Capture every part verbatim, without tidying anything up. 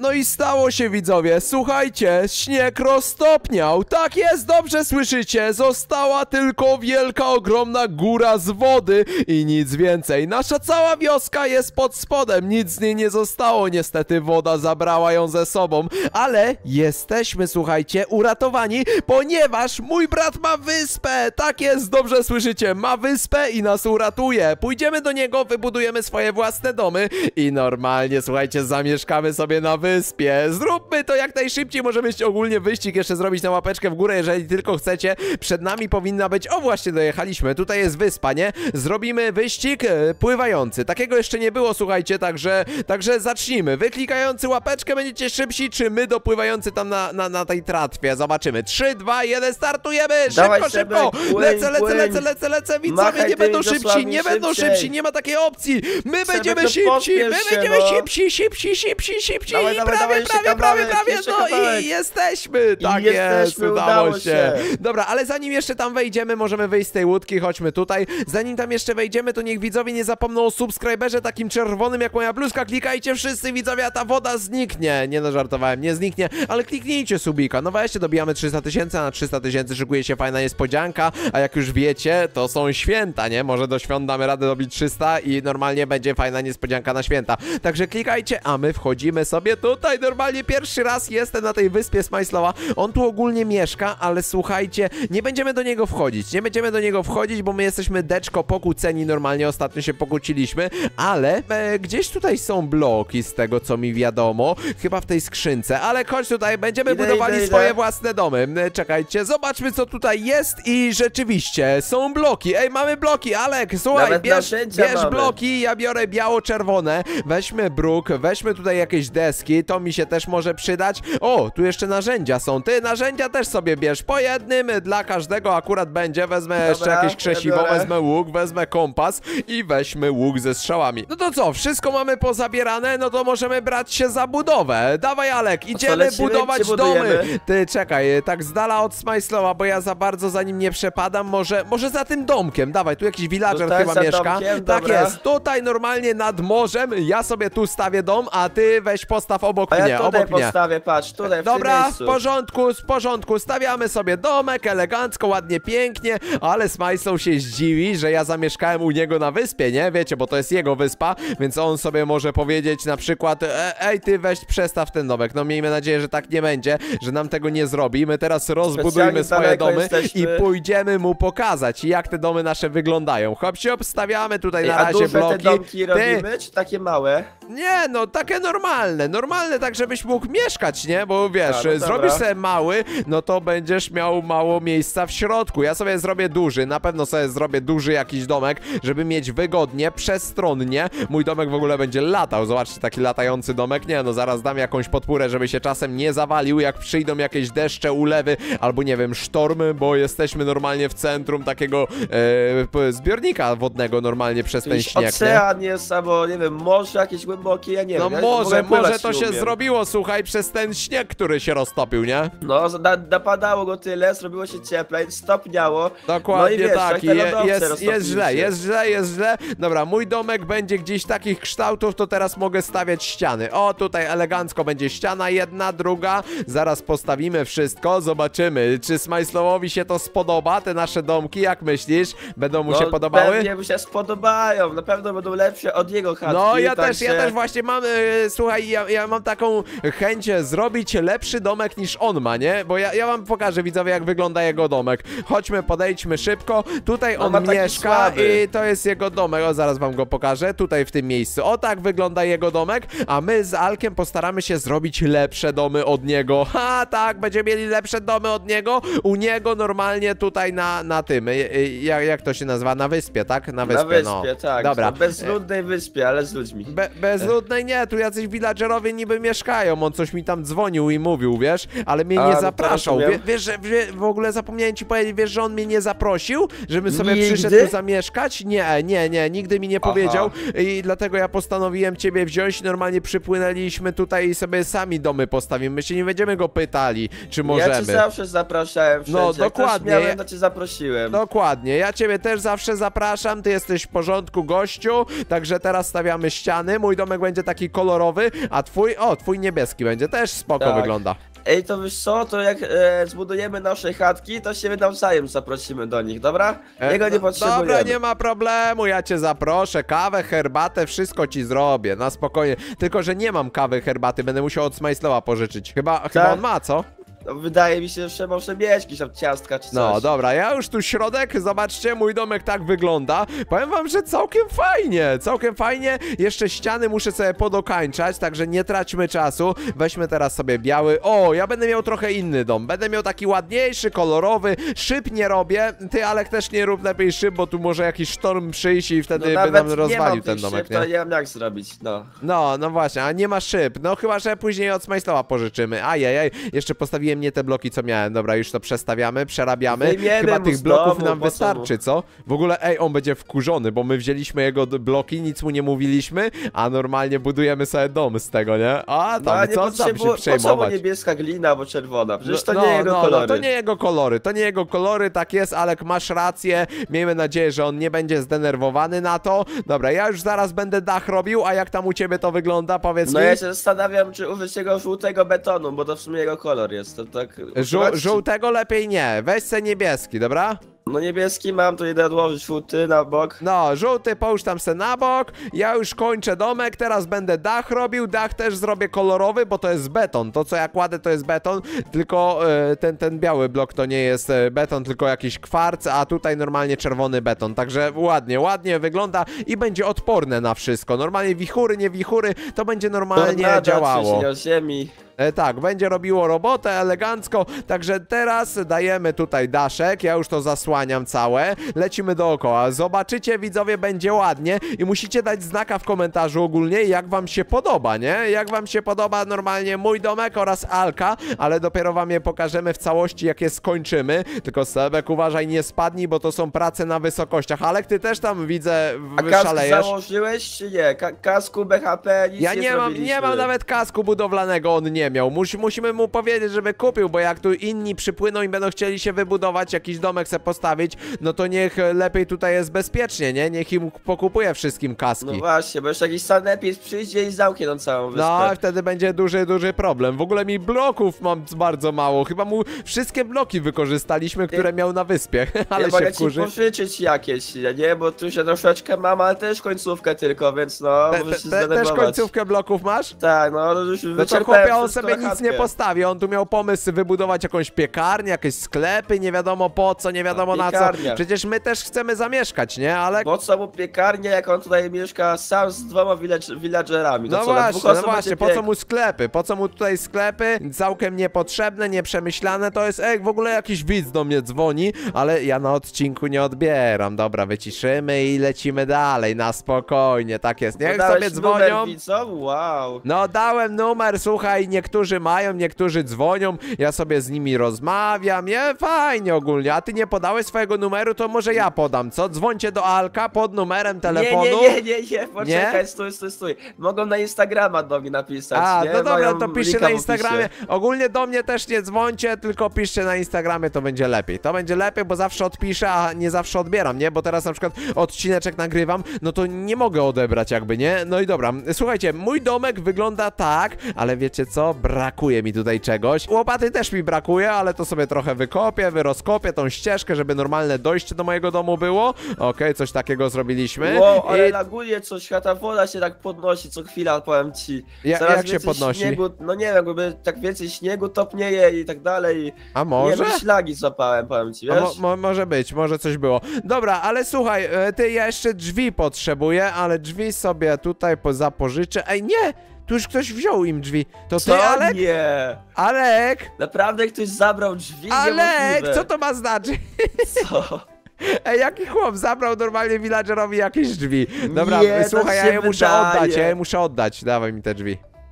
No i stało się, widzowie, słuchajcie, śnieg roztopniał. Tak jest, dobrze słyszycie, została tylko wielka, ogromna góra z wody i nic więcej. Nasza cała wioska jest pod spodem, nic z niej nie zostało, niestety woda zabrała ją ze sobą, ale jesteśmy, słuchajcie, uratowani, ponieważ mój brat ma wyspę. Tak jest, dobrze słyszycie, ma wyspę i nas uratuje. Pójdziemy do niego, wybudujemy swoje własne domy i normalnie, słuchajcie, zamieszkamy sobie na wyspie. Zróbmy to jak najszybciej, możemy ogólnie wyścig jeszcze zrobić na łapeczkę w górę, jeżeli tylko chcecie. Przed nami powinna być, o właśnie dojechaliśmy, tutaj jest wyspa, nie? Zrobimy wyścig e, pływający. Takiego jeszcze nie było, słuchajcie, także, także zacznijmy. Wy klikający łapeczkę będziecie szybsi, czy my dopływający tam na, na, na tej tratwie? Zobaczymy. trzy, dwa, jeden, startujemy! Szybko, Dawaj, szybko! Sebek, Lecę, lecę, płyń. lecę, lecę, lecę, widzowie, Machaj nie tymi będą szybsi, wiosłami nie będą szybciej. szybsi, nie ma takiej opcji! My Sebek, będziemy no szybsi, my pospiesz się, będziemy no. szybsi, szybsi, szybsi, szybsi Dawaj, i dawaj, prawie, dawaj, prawie, jeszcze prawie, kawałek, prawie, jeszcze no kawałek. i jesteśmy! Tak jest, jesteśmy, udało udało się. się. Dobra, ale zanim jeszcze tam wejdziemy, możemy wyjść z tej łódki, chodźmy tutaj. Zanim tam jeszcze wejdziemy, to niech widzowie nie zapomną o subskryberze takim czerwonym jak moja bluzka. Klikajcie wszyscy, widzowie, a ta woda zniknie. Nie no, żartowałem, nie zniknie, ale kliknijcie subika. No weźcie, dobijamy trzysta tysięcy, a na trzysta tysięcy szykuje się fajna niespodzianka, a jak już wiecie, to są święta, nie? Może do świąt damy radę dobić trzysta i normalnie będzie fajna niespodzianka na święta. Także klikajcie, a my wchodzimy sobie tutaj. Normalnie pierwszy raz jestem na tej wyspie Smajslowa. On tu ogólnie mieszka, ale słuchajcie, nie będziemy do niego wchodzić. Nie będziemy do niego wchodzić, bo my jesteśmy deczko pokłóceni, normalnie ostatnio się pokłóciliśmy, ale e, gdzieś tutaj są bloki z tego, co mi wiadomo. Chyba w tej skrzynce, ale chodź tutaj, będziemy Idę, budowali idę, swoje idę. własne domy. E, Czekajcie, zobaczmy, co tutaj jest i rzeczywiście są bloki. Ej, mamy bloki, Alek, słuchaj, Nawet bierz, narzędzia bierz mamy. bloki, ja biorę biało-czerwone, weźmy bruk, weźmy tutaj jakieś deski, to mi się też może przydać. O, tu jeszcze narzędzia są, ty narzędzia też sobie bierz, po jednym dla każdego akurat będzie, wezmę Dobra, jeszcze jakieś krzesiwo, ja biorę. wezmę łuk, wezmę kompas i weźmy łuk ze strzałami. No to co, wszystko mamy pozabierane, no to możemy brać się za budowę. Dawaj, Alek, idziemy lecimy, budować gdzie budujemy? domy. Ty, czekaj, tak z dala od Smajslowa, bo ja za bardzo za nim nie przepadam, może, może za tym domkiem, dawaj, tu jakiś villager Tutaj chyba za mieszka. domkiem, Tak dobra. jest, tutaj normalnie nad morzem, ja sobie tu stawię dom, a ty weź postaw obok A ja mnie, tutaj obok mnie. postawię, patrz, tutaj w tym Dobra, w miejscu. porządku, w porządku, stawiamy sobie domek, elegancko, ładnie, pięknie, ale Smajslow się zdziwi, że ja zamieszkałem u niego na wyspie, nie? Wiecie, bo to jest jego wyspa, więc on sobie może powiedzieć na przykład, e, ej ty weź przestaw ten domek. No miejmy nadzieję, że tak nie będzie, że nam tego nie zrobi. My teraz rozbudujmy Specjalnie swoje daleko domy jesteśmy. i pójdziemy mu pokazać, jak te domy nasze wyglądają. Hop, siop, stawiamy tutaj Ej, na a razie duże bloki. te domki Ty, robimy, czy takie małe? nie, no takie normalne, normalne tak, żebyś mógł mieszkać, nie? Bo wiesz, A, no dobra. zrobisz sobie mały, no to będziesz miał mało miejsca w środku. Ja sobie zrobię duży, na pewno sobie zrobię duży jakiś domek, żeby mieć wygodnie, przestronnie. Mój domek w ogóle będzie latał, zobaczcie, taki latający domek. Nie, no zaraz dam jakąś podpórę, żeby się czasem nie zawalił, jak przyjdą jakieś deszcze, ulewy, albo nie wiem, sztormy, bo jesteśmy normalnie w centrum takiego e, zbiornika wodnego normalnie przez ten Jakiś śnieg, nie? ocean jest, albo nie wiem, morze jakieś głębokie, ja nie No wiem. ja w ogóle może, pływać może to nie się umiem. zrobiło, słuchaj, przez ten śnieg, który się roztopił, nie? No, na, napadało go tyle, zrobiło się cieplej, stopniało. Dokładnie no i wiesz, tak, jak I te je, lodowce jest, roztopiły jest źle, się. jest źle, jest źle. Dobra, mój domek będzie gdzieś takich kształtów, to teraz mogę stawiać ściany. O, tutaj elegancko będzie ściana jedna, druga. Zaraz postawimy wszystko, zobaczymy, czy Smajslowowi się to spodoba, te nasze domki, jak myślisz? Będą mu no, się podobały? Pewnie mu się spodobają, na pewno będą lepsze od jego chatki. No ja także... też, ja też właśnie mam, e, słuchaj, ja, ja mam taką chęć zrobić lepszy domek niż on ma, nie? Bo ja, ja wam pokażę, widzowie, jak wygląda jego domek. Chodźmy, podejdźmy szybko. Tutaj No, on ma taki mieszka słaby. i to jest jego domek. O, zaraz wam go pokażę, tutaj w tym miejscu. O, tak wygląda jego domek, a my z Alkiem postaramy się zrobić lepsze domy od niego. Ha, tak, będziemy mieli lepsze domy od niego. U niego normalnie tutaj na, na tym, e, e, jak, jak to się nazywa? Na wyspie, tak? Na wyspie, Na wyspie, no. tak. Dobra. Na bezludnej wyspie, ale z ludźmi. Be bezludnej nie, tu jacyś villagerowie niby mieszkają, on coś mi tam dzwonił i mówił, wiesz, ale mnie A, nie no to zapraszał. Wie, rozumiem. wiesz, że wie, w ogóle zapomniałem ci powiedzieć, wiesz, że on mnie nie zaprosił, żebym sobie Nigdy? przyszedł tu zamieszkać? Nie, nie, nie, nigdy mi nie Aha. powiedział i dlatego ja postanowiłem ciebie wziąć, normalnie przypłynęliśmy tutaj i sobie sami domy postawimy, my się nie będziemy go pytali, czy możemy. Ja cię zawsze zapraszałem wszędzie. No, Jak dokładnie. Ktoś miałem, to cię zaprosiłem. Dokładnie, ja ciebie też zawsze zapraszam, ty jesteś w porządku, gościu, także teraz stawiamy ściany, mój domek będzie taki kolorowy, a twój, o, twój niebieski będzie, też spoko Tak. wygląda. Ej, to wiesz co, to jak e, zbudujemy nasze chatki, to się nawzajem zaprosimy do nich, dobra? Jego nie E, potrzebujemy. Dobra, nie ma problemu, ja cię zaproszę, kawę, herbatę, wszystko ci zrobię, na spokojnie. Tylko, że nie mam kawy, herbaty, będę musiał od Smajslowa pożyczyć. Chyba, chyba on ma, co? No, wydaje mi się, że może mieć jakieś tam ciastka czy coś. No dobra, ja już tu środek, zobaczcie, mój domek tak wygląda. Powiem wam, że całkiem fajnie, całkiem fajnie. Jeszcze ściany muszę sobie podokańczać, także nie traćmy czasu. Weźmy teraz sobie biały. O, ja będę miał trochę inny dom. Będę miał taki ładniejszy, kolorowy. Szyb nie robię. Ty, Alek, też nie rób lepiej szyb, bo tu może jakiś sztorm przyjść i wtedy no, by nam nie rozwalił mam ten tych domek, szyb, nie? To nie wiem jak zrobić, no. No, no właśnie, a nie ma szyb. No chyba, że później od Smajslowa pożyczymy. Ajajaj, jeszcze postawiłem nie te bloki, co miałem. Dobra, już to przestawiamy, przerabiamy. Wyjmiemy Chyba mu tych z bloków domu, nam po co wystarczy, co? W ogóle, ej, on będzie wkurzony, bo my wzięliśmy jego d- bloki, nic mu nie mówiliśmy, a normalnie budujemy sobie dom z tego, nie? A No, tam, a nie co tam potrzebu- się Po co mu przejmować? niebieska glina albo czerwona? Przecież to No, nie jego no, kolory. No, to nie jego kolory, to nie jego kolory, tak jest, Alek, masz rację. Miejmy nadzieję, że on nie będzie zdenerwowany na to. Dobra, ja już zaraz będę dach robił, a jak tam u ciebie to wygląda, powiedz No mi. ja się zastanawiam, czy użyć tego żółtego betonu, bo to w sumie jego kolor jest, to tak... Żół używać, czy- żółtego lepiej nie, weź se niebieski, dobra? No niebieski mam, to idę odłożyć żółty na bok. No, żółty połóż tam se na bok, ja już kończę domek, teraz będę dach robił, dach też zrobię kolorowy, bo to jest beton, to co ja kładę to jest beton, tylko e, ten, ten biały blok to nie jest e, beton, tylko jakiś kwarc, a tutaj normalnie czerwony beton, także ładnie, ładnie wygląda i będzie odporne na wszystko, normalnie wichury, nie wichury, to będzie normalnie Tornada, działało. trzęsienia ziemi. E, tak, będzie robiło robotę elegancko, także teraz dajemy tutaj daszek, ja już to zasłaniam całe, lecimy dookoła, zobaczycie widzowie, będzie ładnie i musicie dać znaka w komentarzu ogólnie, jak wam się podoba, nie? Jak wam się podoba normalnie mój domek oraz Alka, ale dopiero wam je pokażemy w całości, jak je skończymy, tylko Sebek uważaj, nie spadnij, bo to są prace na wysokościach, Alek, ty też tam widzę, A kask szalejesz. założyłeś czy nie? Ka kasku, B H P, nic Ja nie nie mam, zrobiliśmy. nie mam nawet kasku budowlanego, on nie miał. Mus, musimy mu powiedzieć, żeby kupił, bo jak tu inni przypłyną i będą chcieli się wybudować, jakiś domek sobie postawić, no to niech lepiej tutaj jest bezpiecznie, nie? Niech im pokupuje wszystkim kaski. No właśnie, bo jeszcze jakiś sanepis przyjdzie i zamknie tą całą wyspę. No, wtedy będzie duży, duży problem. W ogóle mi bloków mam bardzo mało. Chyba mu wszystkie bloki wykorzystaliśmy, które miał na wyspie. Ale ja się mogę ci wkurzy. pożyczyć jakieś, nie? Bo tu się troszeczkę mam, ale też końcówkę tylko, więc no, Te, możesz te, się te, też zdenerwować. końcówkę bloków masz? Tak, no, już No to wyczerpałem chłopie, on wszystko sobie na nic nie chatkę. postawi, on tu miał pomysł wybudować jakąś piekarnię, jakieś sklepy, nie wiadomo po co, nie wiadomo na co. Piekarnia. Przecież my też chcemy zamieszkać, nie? Ale... Po co mu piekarnia, jak on tutaj mieszka sam z dwoma village villagerami? To No co, na dwóch właśnie, no osób właśnie, będzie po co piek- mu sklepy? Po co mu tutaj sklepy? Całkiem niepotrzebne, nieprzemyślane, to jest, ej, w ogóle jakiś widz do mnie dzwoni, ale ja na odcinku nie odbieram. Dobra, wyciszymy i lecimy dalej, na spokojnie, tak jest. Niech Podałeś sobie dzwonią. numer widzom? Wow. No dałem numer, słuchaj, niektórzy mają, niektórzy dzwonią, ja sobie z nimi rozmawiam, nie? Fajnie ogólnie, a ty nie podałeś swojego numeru, to może ja podam, co? Dzwońcie do Alka pod numerem telefonu. Nie, nie, nie, nie, nie, poczekaj, Nie? stój, stój, stój. Mogą na Instagrama do mnie napisać, A, nie? no dobra, Mają to piszcie linka na w Instagramie. opisie. Ogólnie do mnie też nie dzwońcie, tylko piszcie na Instagramie, to będzie lepiej. To będzie lepiej, bo zawsze odpiszę, a nie zawsze odbieram, nie? Bo teraz na przykład odcineczek nagrywam, no to nie mogę odebrać jakby, nie? No i dobra, słuchajcie, mój domek wygląda tak, ale wiecie co? Brakuje mi tutaj czegoś. Łopaty też mi brakuje, ale to sobie trochę wykopię, wyrozkopię tą ścieżkę, żeby normalne dojście do mojego domu było. Okej, coś takiego zrobiliśmy. Wow, ale I... laguje coś, ta woda się tak podnosi co chwila, powiem ci. Ja- Coraz jak się więcej podnosi? Śniegu, no nie wiem, jakby tak więcej śniegu topnieje i tak dalej. A Nie może? wiem, ślagi złapałem, powiem ci, A wiesz? mo mo może być, może coś było. Dobra, ale słuchaj, e, ty, ja jeszcze drzwi potrzebuję, ale drzwi sobie tutaj po zapożyczę. Ej, nie! Tu już ktoś wziął im drzwi. To ty, Co? Alek? Nie! Alek! Naprawdę ktoś zabrał drzwi? Alek! Niemożliwe. Co to ma znaczyć? Co? Ej, jaki chłop zabrał normalnie villagerowi jakieś drzwi. Dobra, Nie, słuchaj, tak ja się je muszę wydaje. oddać, ja je muszę oddać. Dawaj mi te drzwi.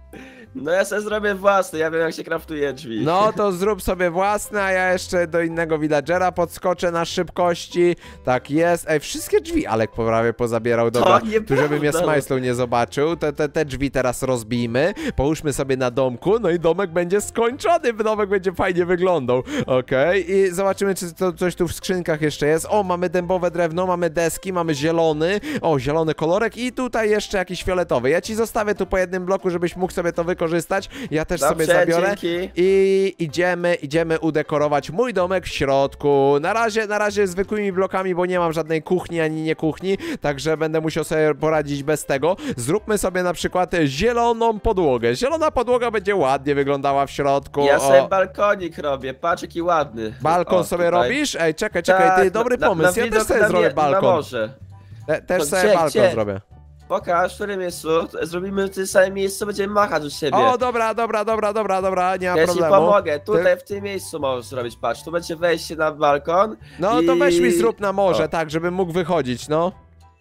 No ja sobie zrobię własny, ja wiem jak się kraftuje drzwi. No to zrób sobie własne, a ja jeszcze do innego villagera podskoczę na szybkości. Tak jest. Ej, wszystkie drzwi Alek prawie pozabierał. Dobra, tu żeby mnie Smajslow nie zobaczył. Te, te, te drzwi teraz rozbijmy. Połóżmy sobie na domku, no i domek będzie skończony. Domek będzie fajnie wyglądał. Okej, okay. I zobaczymy, czy to coś tu w skrzynkach jeszcze jest. O, mamy dębowe drewno, mamy deski, mamy zielony. O, zielony kolorek i tutaj jeszcze jakiś fioletowy. Ja ci zostawię tu po jednym bloku, żebyś mógł sobie to wykorzystać. Ja też Dobrze, sobie zabiorę. dzięki. I idziemy, idziemy udekorować mój domek w środku. Na razie, na razie zwykłymi blokami, bo nie mam żadnej kuchni ani nie kuchni, także będę musiał sobie poradzić bez tego. Zróbmy sobie na przykład zieloną podłogę. Zielona podłoga będzie ładnie wyglądała w środku. Ja sobie o. balkonik robię, patrz jaki ładny. Balkon o, sobie tutaj. robisz? Ej, czekaj, czekaj, tak, ty, dobry na, pomysł. na Ja też sobie na zrobię mnie, balkon. Na morze. Te, też To sobie gdzie, balkon gdzie? zrobię. Pokaż, w którym miejscu. Zrobimy w tym samym miejscu, będziemy machać u siebie. O, dobra, dobra, dobra, dobra, dobra, nie ma Ja problemu. ci pomogę, tutaj Ty... w tym miejscu możesz zrobić, patrz, tu będzie wejście na balkon. No i... to weź mi zrób na morze, o. tak, żebym mógł wychodzić, no.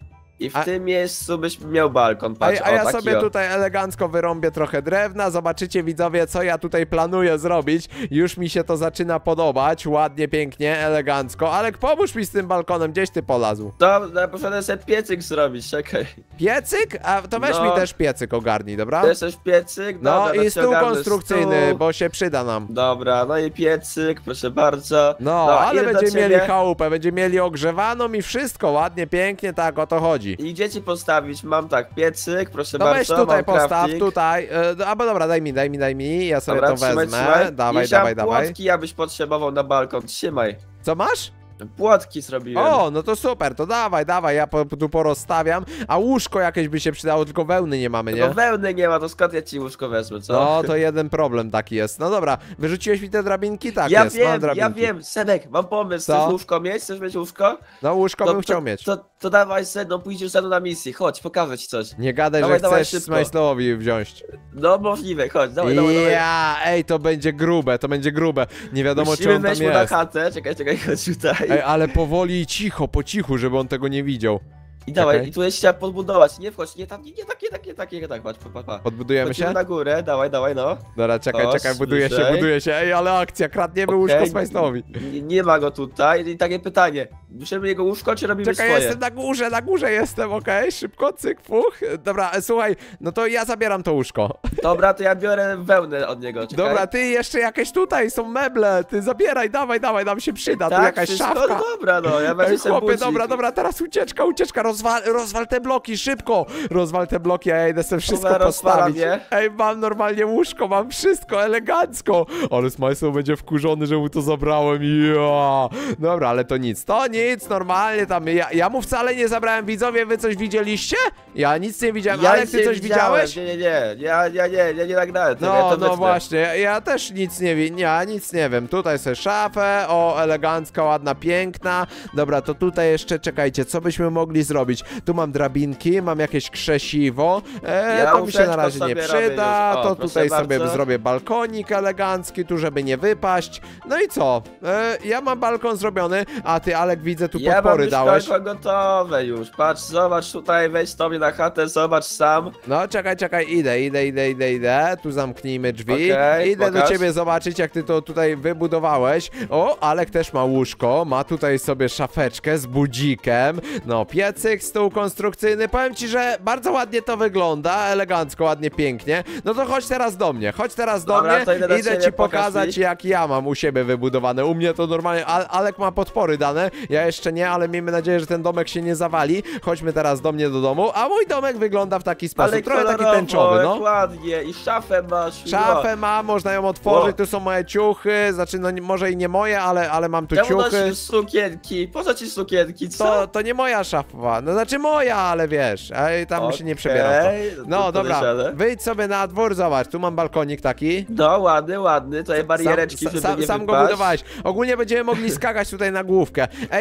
I w A- tym miejscu byś miał balkon, A, patrz, a o, ja taki sobie o. tutaj elegancko wyrąbię trochę drewna. Zobaczycie, widzowie, co ja tutaj planuję zrobić. Już mi się to zaczyna podobać. Ładnie, pięknie, elegancko. Alek, pomóż mi z tym balkonem. Gdzieś ty polazł? Dobra, poszedłem sobie piecyk zrobić, czekaj. Piecyk? A to weź No. mi też piecyk ogarnij, dobra? To jest też piecyk? No Dobra, to i ci stół ogarnę konstrukcyjny, stół. bo się przyda nam. Dobra, no i piecyk, proszę bardzo. No, ale idę do będziemy mieli ciebie. chałupę, będziemy mieli ogrzewaną i wszystko ładnie, pięknie, tak o to chodzi. I gdzie ci postawić? Mam tak, piecyk, proszę No bardzo, weź tutaj mam postaw, crafting. tutaj, e, albo dobra, daj mi, daj mi, daj mi, ja sobie Dobra, to trzymaj, wezmę, trzymaj. dawaj, I dawaj, tam dawaj. płotki, abyś potrzebował na balkon, trzymaj. Co masz? Płotki zrobiłem. O, no to super, to dawaj, dawaj, ja po, tu porozstawiam, a łóżko jakieś by się przydało, tylko wełny nie mamy, Tylko nie? wełny nie ma, to skąd ja ci łóżko wezmę, co? No, to jeden problem taki jest. No dobra, wyrzuciłeś mi te drabinki? Tak ja jest, mam wiem, drabinki. ja wiem, Senek, mam pomysł, Co? chcesz łóżko mieć? Chcesz mieć łóżko? No łóżko To- bym to, chciał mieć. To, to dawaj ze mną, pójdziesz ze mną na misję, chodź, pokażę ci coś. Nie gadaj, Dawaj, że dawaj, chcesz szybko. Smajslowowi wziąć. No możliwe, chodź, dawaj, dawaj, dawaj. Ja, ej, to będzie grube, to będzie grube. Nie wiadomo, Musimy czy on tam wejść mu na jest. chatę, czekaj, czekaj, chodź tutaj. Ej, ale powoli i cicho, po cichu, żeby on tego nie widział. I dawaj, czekaj. i tu jest trzeba podbudować, nie wchodź, nie tam, nie, nie tak, nie tak, nie tak, nie tak, patrz, pa, pa, pa. Podbudujemy Chodzimy się? na górę, dawaj, dawaj, no. Dobra, czekaj, O, czekaj, buduje się, słyszej. buduje się. Ej, ale akcja, kradniemy Okej, łóżko Smajslowowi. Nie, nie ma go tutaj i takie pytanie, bierzemy jego łóżko, czy robimy Czekaj, swoje? jestem na górze, na górze jestem, okej, szybko, cyk, puch. Dobra, e, słuchaj, no to ja zabieram to łóżko. Dobra, to ja biorę wełnę od niego, czekaj. Dobra, ty jeszcze jakieś tutaj są meble, ty zabieraj, dawaj, dawaj, nam się przyda, tu tak, jakaś wszystko? szafka. No dobra, no, ja będę Ej, sobie chłopie, budzik. dobra, dobra, teraz ucieczka, ucieczka, rozwal, rozwal te bloki, szybko! Rozwal te bloki, a ja idę sobie wszystko Dobra, rozwalam postawić. je. Ej, mam normalnie łóżko, mam wszystko, elegancko! Ale Smajslow będzie wkurzony, że mu to zabrałem, ja. Dobra, ale to nic, to nic, normalnie tam, ja, ja mu wcale nie zabrałem, widzowie, wy coś widzieliście? Ja nic nie widziałem, Ja ale nic ty nie coś widziałem. widziałeś? Nie, nie, nie, ja, ja nie, ja nie nagrałem tego, ja No, to no wytnę. właśnie, ja, ja też nic nie wiem, ja nic nie wiem. Tutaj sobie szafę, o, elegancka, ładna, piękna. Dobra, to tutaj jeszcze, czekajcie, co byśmy mogli zrobić? Tu mam drabinki, mam jakieś krzesiwo, e, Ja to mi się łóżeczko na razie nie sobie robię przyda, już. O, to proszę tutaj sobie bardzo. zrobię balkonik elegancki, tu żeby nie wypaść. No i co? E, ja mam balkon zrobiony, a ty, Alek, widzę, tu Ja mam podpory już dałeś. wszystko gotowe już, patrz, zobacz tutaj, wejdź sobie na chatę, zobacz sam. No, czekaj, czekaj, idę, idę, idę, idę, idę. Tu zamknijmy drzwi. Okej, idę do pokaż. ciebie zobaczyć, jak ty to tutaj wybudowałeś. O, Alek też ma łóżko, ma tutaj sobie szafeczkę z budzikiem. No, piecyk, stół konstrukcyjny. Powiem ci, że bardzo ładnie to wygląda, elegancko, ładnie, pięknie. No to chodź teraz do mnie, chodź teraz do Dobra, mnie. to idę do Idę ciebie, ci pokaż pokazać, mi. jak ja mam u siebie wybudowane. U mnie to normalnie, Al Alek ma podpory dane, ja jeszcze nie, ale miejmy nadzieję, że ten domek się nie zawali. Chodźmy teraz do mnie do domu, a mój domek wygląda w taki sposób, Ale trochę taki kolorowo, tęczowy, no. ładnie, i szafę masz. Szafę mam, można ją otworzyć, O. tu są moje ciuchy, znaczy no nie- może i nie moje, ale, ale mam tu Czemu ciuchy. nosisz sukienki? Po co ci sukienki, co? To, to nie moja szafa, no znaczy moja, ale wiesz, ej, tam się nie przebieram w to. Okej, to No dobra, podejrzane. wyjdź sobie na dwór, zobacz, tu mam balkonik taki. No, ładny, ładny, tutaj bariereczki, sam, żeby sam, nie sam go wypaść. budowałeś. Ogólnie będziemy mogli skakać tutaj na główkę. Ej,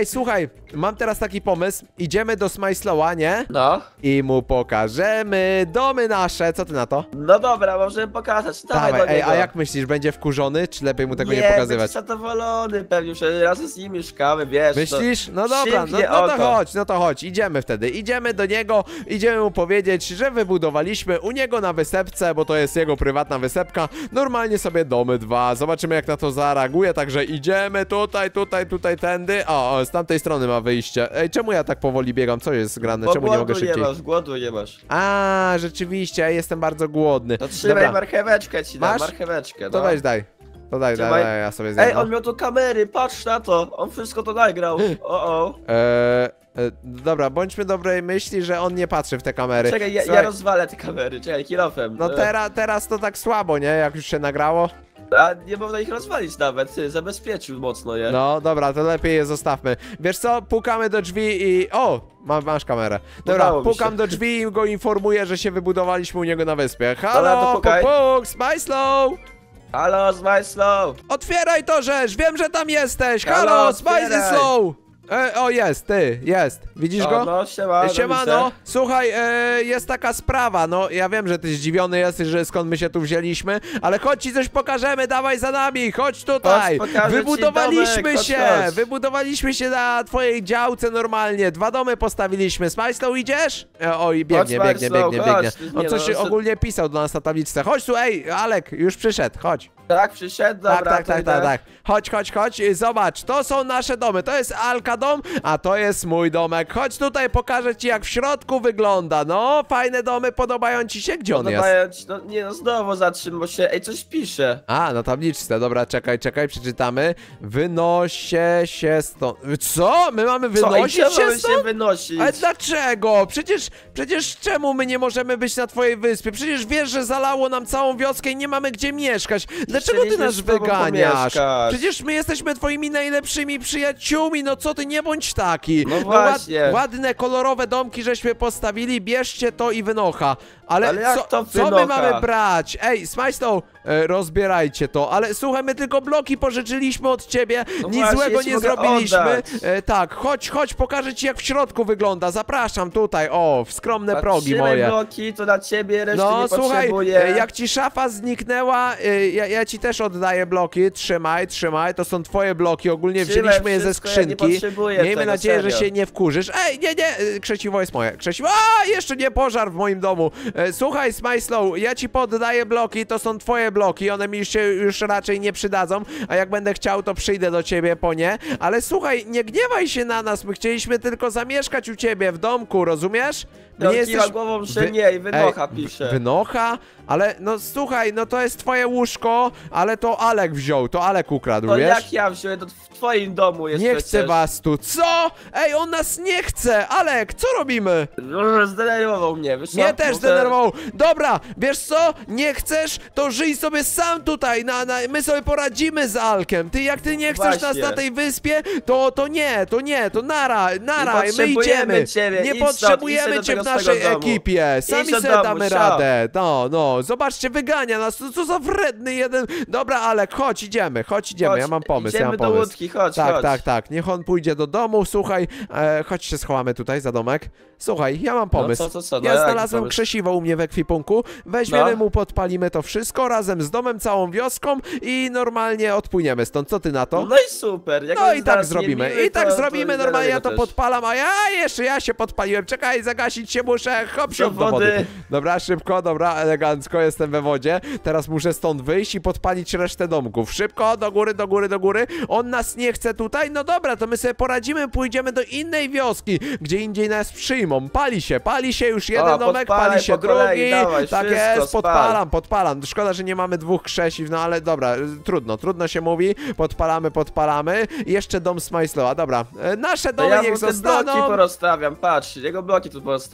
słuchaj, mam teraz taki pomysł. Idziemy do Smajslowa, nie? No. I mu pokażemy domy nasze. Co ty na to? No dobra, możemy pokazać. Dawaj, Dawaj, do ej, niego. a jak myślisz, będzie wkurzony, czy lepiej mu tego nie, nie pokazywać? będzie zadowolony, pewnie, że razem z nim mieszkamy, wiesz. Myślisz? No dobra, no, przymknie no to oko. chodź, no to chodź, idziemy wtedy. Idziemy do niego, idziemy mu powiedzieć, że wybudowaliśmy u niego na wysepce, bo to jest jego prywatna wysepka, normalnie sobie domy dwa. Zobaczymy, jak na to zareaguje, także idziemy tutaj, tutaj, tutaj, tędy. O, o, z tamtej strony ma wyjście. Ej, czemu ja tak powoli biegam? Co jest grane? Bo Czemu nie mogę głodu nie szybciej? masz, głodu nie masz. A, rzeczywiście, ja jestem bardzo głodny. To trzymaj Dobra, marcheweczkę ci dam, Masz? marcheweczkę, to no. weź daj. To daj, daj, Trzymaj. daj, ja sobie zjem. Ej, no. on miał tu kamery, patrz na to, on wszystko to nagrał. O, o. Eee, e, dobra, bądźmy dobrej myśli, że on nie patrzy w te kamery. Czekaj, ja, ja Słuchaj, rozwalę te kamery, czekaj, kilofem. no E, teraz, teraz to tak słabo, nie? Jak już się nagrało. A nie można ich rozwalić nawet, ty, zabezpieczył mocno je. No dobra, to lepiej je zostawmy. Wiesz co, pukamy do drzwi i... O! Ma, masz kamerę. Dobra, Udało mi pukam się. do drzwi i go informuję, że się wybudowaliśmy u niego na wyspie. Dobra, Halo, to pukaj. puk, puk, Smajslow! Halo, Smajslow! Otwieraj to, rzecz! Wiem, że tam jesteś! Halo, Halo, otwieraj. Smajslow! E, o, jest, ty, jest. Widzisz go? O, no, siema, Siemano, słuchaj, e, jest taka sprawa, no ja wiem, że ty zdziwiony jesteś, że skąd my się tu wzięliśmy, ale chodź ci coś pokażemy, dawaj za nami, chodź tutaj. Chodź, pokażę ci Wybudowaliśmy domek, chodź, się, chodź. wybudowaliśmy się na twojej działce normalnie, dwa domy postawiliśmy. Smajslow, idziesz? E, oj, biegnie, Chodź, biegnie, Smajslow, biegnie, biegnie. chodź, On nie coś no, co- ogólnie pisał do nas na tabliczce. Chodź tu, ej, Alek, już przyszedł, chodź. Tak, przyszedł, dobra, Tak, tak, to tak, idę. tak, tak. Chodź, chodź, chodź. Zobacz, to są nasze domy. To jest Alka dom, a to jest mój domek. Chodź tutaj, pokażę ci, jak w środku wygląda. No, fajne domy, podobają ci się? Gdzie on jest? Podobają ci- No nie no, znowu zatrzymał się, ej, coś pisze. A, na tabliczce. Dobra, czekaj, czekaj, przeczytamy. Wynosie się stąd. Co? My mamy Co, ej, wynosić czemu się mamy stąd? się wynosić? Ale dlaczego? Przecież, przecież czemu my nie możemy być na twojej wyspie? Przecież wiesz, że zalało nam całą wioskę i nie mamy gdzie mieszkać. Dlaczego ty Chcieliśmy nas z tobą wyganiasz? pomieszkać. Przecież my jesteśmy twoimi najlepszymi przyjaciółmi, no co ty, nie bądź taki. No ład- właśnie. ładne, kolorowe domki żeśmy postawili, bierzcie to i wynocha. Ale, Ale jak co, to co my wynocha? mamy brać? Ej, Smajslow, e, rozbierajcie to, ale słuchaj, my tylko bloki pożyczyliśmy od ciebie, No nic właśnie, złego ja ci nie mogę zrobiliśmy. oddać. E, tak, chodź, chodź, pokażę ci, jak w środku wygląda. Zapraszam tutaj, o, w skromne A progi trzymaj moje. bloki, to dla ciebie, reszty No nie słuchaj, potrzebuję. e, jak ci szafa zniknęła, e, ja, ja ci też oddaję bloki, trzymaj, trzymaj, to są twoje bloki, ogólnie Trzymaj wzięliśmy je ze wszystko, ja nie skrzynki. potrzebuję Miejmy tego, nadzieję, że serio. się nie wkurzysz. Ej, nie, nie, e, krzesiwo jest moje, krzesiwo, a, jeszcze nie pożar w moim domu. E, słuchaj, Smajslow, ja ci poddaję bloki, to są twoje bloki, one mi się już raczej nie przydadzą, a jak będę chciał, to przyjdę do ciebie po nie, ale słuchaj, nie gniewaj się na nas, my chcieliśmy tylko zamieszkać u ciebie w domku, rozumiesz? My No, nie kiwa jesteś... głową, że Wy- nie i wynocha Ej, pisze. Wynocha? Ale no słuchaj, no to jest twoje łóżko, ale to Alek wziął, to Alek ukradł, To wiesz? jak ja wziąłem, to w twoim domu jest Nie przecież. chce was tu. Co? Ej, on nas nie chce! Alek, co robimy? No, zdenerwował mnie, wiesz co? Mnie też Muszę- zdenerwował. Dobra, wiesz co? Nie chcesz, to żyj sobie sam tutaj. Na, na, my sobie poradzimy z Alkiem. Ty, jak ty nie chcesz nas Właśnie. na tej wyspie, to, to nie, to nie, to nara, nara, Nie my potrzebujemy idziemy. ciebie, Nie idź stąd, potrzebujemy idź do cię w tego naszej swego domu. ekipie. Sami Idź do sobie domu, damy szao. radę. No, no, zobaczcie, wygania nas. Co, co za wredny jeden. Dobra, Alek, chodź, idziemy, chodź, idziemy. Chodź, Ja mam pomysł, idziemy ja mam do pomysł. łódki, chodź, Tak, chodź. tak, tak. Niech on pójdzie do domu. Słuchaj, e, chodź się schowamy tutaj za domek. Słuchaj, ja mam pomysł. co, co, co? No, ja jaki znalazłem pomysł? krzesiwo u mnie w ekwipunku. Weźmiemy No. mu, podpalimy to wszystko razem z domem, całą wioską i normalnie odpłyniemy stąd. Co ty na to? No i super. Jak No on i tak zaraz zrobimy. niemiły, I tak to- zrobimy to normalnie, ja dlatego to też. podpalam, a ja jeszcze ja się podpaliłem. Czekaj, zagasić się muszę. Hop, siup do wody. wody. Dobra, szybko, dobra, elegancko, jestem we wodzie. Teraz muszę stąd wyjść i podpalić resztę domków. Szybko, do góry, do góry, do góry. On nas nie chce tutaj. No dobra, to my sobie poradzimy, pójdziemy do innej wioski, gdzie indziej nas przyjmą. Pali się, pali się już jeden O, domek, podpalaj pali się po kolei, drugi. dawaj, Tak wszystko, jest, spal. podpalam, podpalam. Szkoda, że nie mamy dwóch krzesiw, no ale dobra, trudno, trudno się mówi. Podpalamy, podpalamy. I jeszcze dom Smajslowa, dobra. E, Nasze To domy ja niech mu te bloki zostaną. porozstawiam, patrz, jego bloki tu porozstawiam.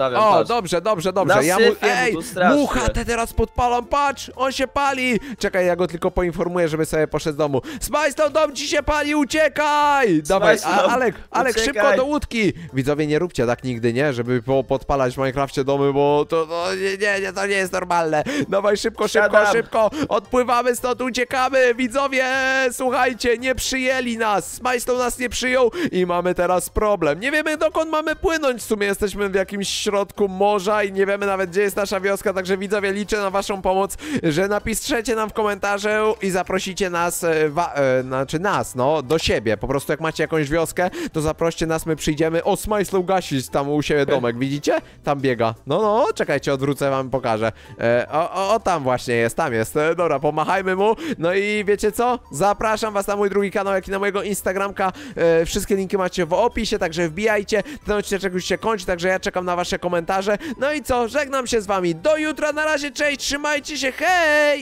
zostawiam, O, patrz. dobrze, dobrze, dobrze. Na Ja mu... syfie mu Ej, tu strasznie. mucha te teraz podpalam, patrz, on się pali. Czekaj, ja go tylko poinformuję, żeby sobie poszedł z domu. Smajstow, dom ci się pali, uciekaj! Dawaj, a, Smajstow, Alek, Alek, uciekaj. szybko do łódki. Widzowie, nie róbcie tak nigdy, nie? Żeby po, podpalać w Minecrafcie domy, bo to, no, nie, nie, nie, to nie jest normalne. Dawaj, szybko, szybko, Siadam. szybko. Odpływamy stąd, uciekamy. Widzowie, słuchajcie, nie przyjęli nas. Smajstow nas nie przyjął i mamy teraz problem. Nie wiemy, dokąd mamy płynąć. W sumie jesteśmy w jakimś środku morza i nie wiemy nawet, gdzie jest nasza wioska, także widzowie, liczę na waszą pomoc, że napiszecie nam w komentarzu i zaprosicie nas, e, wa, e, znaczy nas, no, do siebie. Po prostu jak macie jakąś wioskę, to zaproście nas, my przyjdziemy. O, Smajstow gasi tam u siebie domek, widzicie? Tam biega. No, no, czekajcie, odwrócę, wam pokażę. E, o, o, o, tam właśnie jest, tam jest. E, dobra, pomachajmy mu. No i wiecie co? Zapraszam was na mój drugi kanał, jak i na mojego Instagramka. E, wszystkie linki macie w opisie, także wbijajcie. Ten odcinek już się kończy, także ja czekam na wasze komentarze. No i co? Żegnam się z wami. Do jutra, na razie, cześć, trzymajcie się, hej!